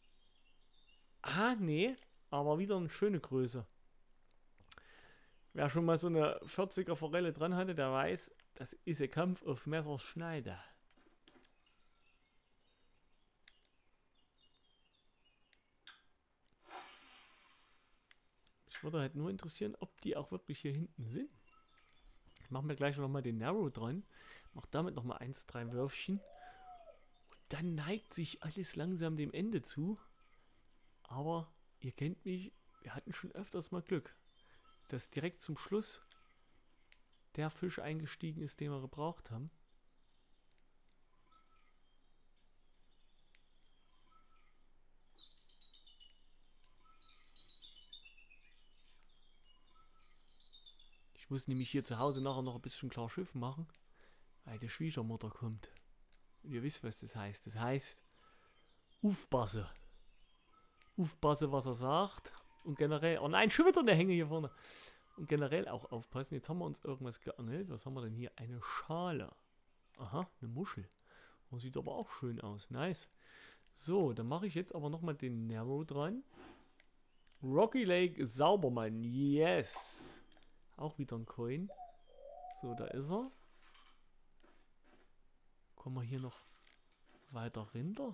Nee. Aber wieder eine schöne Größe. Wer schon mal so eine 40er Forelle dran hatte, der weiß, das ist ein Kampf auf Messerschneide. Mich würde halt nur interessieren, ob die auch wirklich hier hinten sind. Ich mache mir gleich nochmal den Narrow dran. Mach damit nochmal 1, 3 Würfchen. Und dann neigt sich alles langsam dem Ende zu. Aber ihr kennt mich, wir hatten schon öfters mal Glück, dass direkt zum Schluss der Fisch eingestiegen ist, den wir gebraucht haben. Ich muss nämlich hier zu Hause nachher noch ein bisschen klar Schiff machen, weil die Schwiegermutter kommt. Und ihr wisst, was das heißt. Das heißt, aufpassen. Aufpassen, was er sagt. Und generell, oh nein, schon wieder eine Hänge hier vorne. Und generell auch aufpassen. Jetzt haben wir uns irgendwas geangelt. Was haben wir denn hier? Eine Schale. Aha, eine Muschel. Oh, sieht aber auch schön aus. Nice. So, dann mache ich jetzt aber nochmal den Narrow dran. Rocky Lake Saubermann. Yes. Auch wieder ein Coin. So, da ist er. Kommen wir hier noch weiter runter?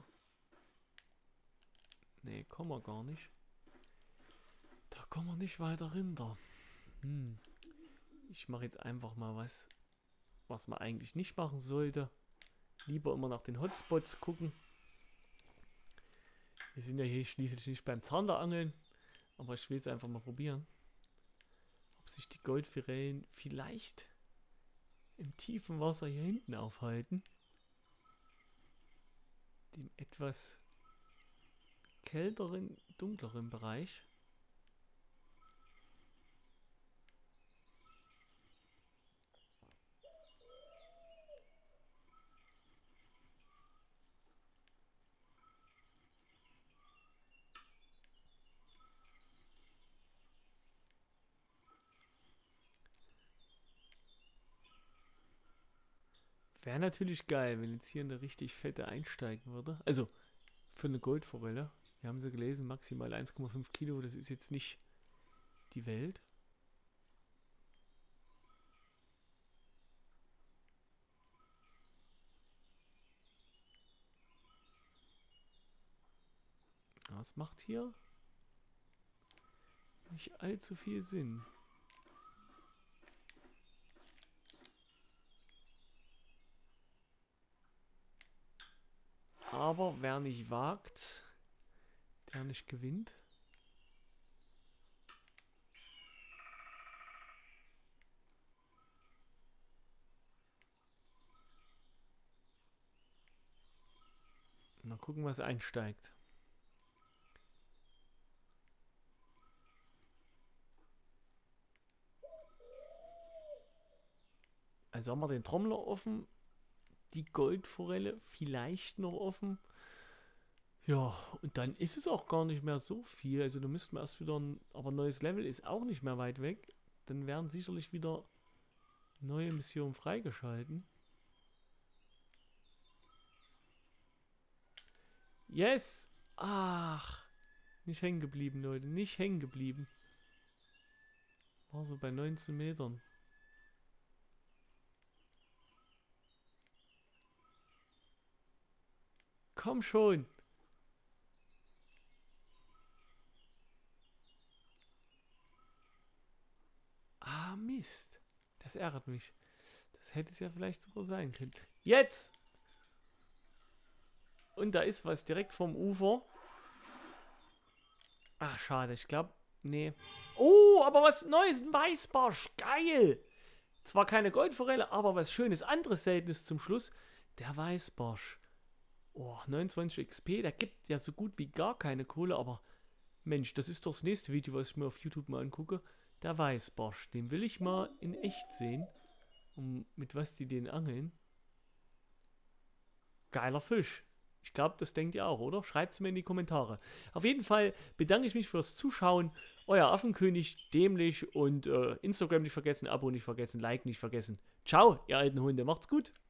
Nee, kommen wir gar nicht. Da kommen wir nicht weiter runter. Ich mache jetzt einfach mal was man eigentlich nicht machen sollte. Lieber immer nach den Hotspots gucken. Wir sind ja hier schließlich nicht beim Zanderangeln. Aber ich will es einfach mal probieren. Ob sich die Goldforellen vielleicht im tiefen Wasser hier hinten aufhalten. Dem etwas kälteren, dunkleren Bereich. Wäre natürlich geil, wenn jetzt hier eine richtig fette einsteigen würde. Also für eine Goldforelle. Wir haben sie gelesen, maximal 1,5 Kilo. Das ist jetzt nicht die Welt. Das macht hier nicht allzu viel Sinn. Aber wer nicht wagt, der nicht gewinnt. Mal gucken, was einsteigt. Also haben wir den Trommler offen. Die Goldforelle vielleicht noch offen. Ja, und dann ist es auch gar nicht mehr so viel. Also da müssten wir erst wieder aber neues Level ist auch nicht mehr weit weg. Dann werden sicherlich wieder neue Missionen freigeschalten. Yes! Ach! Nicht hängen geblieben, Leute. Nicht hängen geblieben. War so bei 19 Metern. Komm schon! Ah, Mist. Das ärgert mich. Das hätte es ja vielleicht sogar sein können. Jetzt! Und da ist was direkt vom Ufer. Ach, schade. Ich glaube, nee. Oh, aber was Neues. Ein Weißbarsch. Geil. Zwar keine Goldforelle, aber was Schönes. Anderes Seltenes zum Schluss. Der Weißbarsch. Oh, 29 XP. Der gibt ja so gut wie gar keine Kohle, aber Mensch, das ist doch das nächste Video, was ich mir auf YouTube mal angucke. Der Weißbarsch. Den will ich mal in echt sehen. Und mit was die den angeln. Geiler Fisch. Ich glaube, das denkt ihr auch, oder? Schreibt es mir in die Kommentare. Auf jeden Fall bedanke ich mich fürs Zuschauen. Euer Affenkönig, dämlich und Instagram nicht vergessen, Abo nicht vergessen, Like nicht vergessen. Ciao, ihr alten Hunde. Macht's gut.